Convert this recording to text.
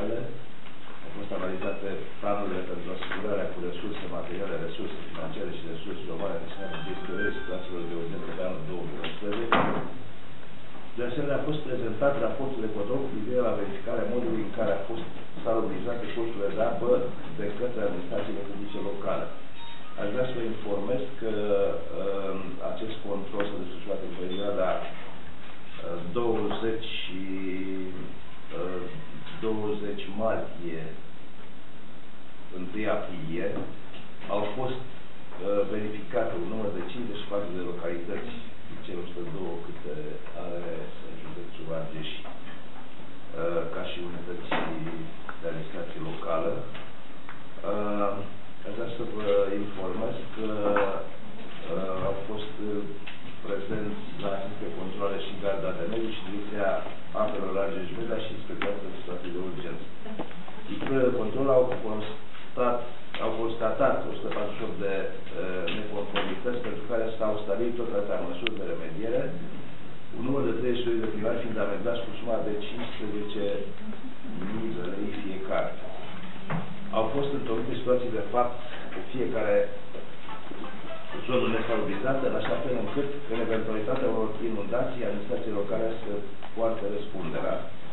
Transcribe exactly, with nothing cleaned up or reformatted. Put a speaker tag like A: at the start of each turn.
A: materiale. Au fost analizate planurile pentru asigurarea cu resurse materiale, resurse financiare și resurse umane destinate gestionării situațiilor de urgență pe anul două mii unsprezece. De asemenea, a fost prezentat raportul de control cu privire la verificarea modului în care a fost salubrizate costurile de apă de către administrațiile publice locale. Aș vrea să vă informez că uh, acest control s-a desfășurat în perioada uh, douăzeci și douăzeci martie întâi aprilie. Au fost uh, verificate un număr de cincizeci și patru de localități din cele o sută doi câte are în județul Argeș uh, ca și unități de administrație locală. Uh, Aș vrea să vă informez că uh, au fost prezenți la aceste controle și Garda de Mediu și Direcția Apelor Argeș-Meda și Inspectoratul de Situații de Urgență. Lucrările de control au constat, au constatat o sută patruzeci și opt de uh, neconformități pentru care s-au stabilit tot atâtea măsuri de remediere, un număr de treizeci și doi de primari fiind amendați cu suma de cincisprezece mii de lei fiecare. Au fost întocmite situații de fapt cu fiecare zonă nesalubrizată, în așa fel încât, în eventualitatea unor inundații, administrațiile locale să poartă răspunderea.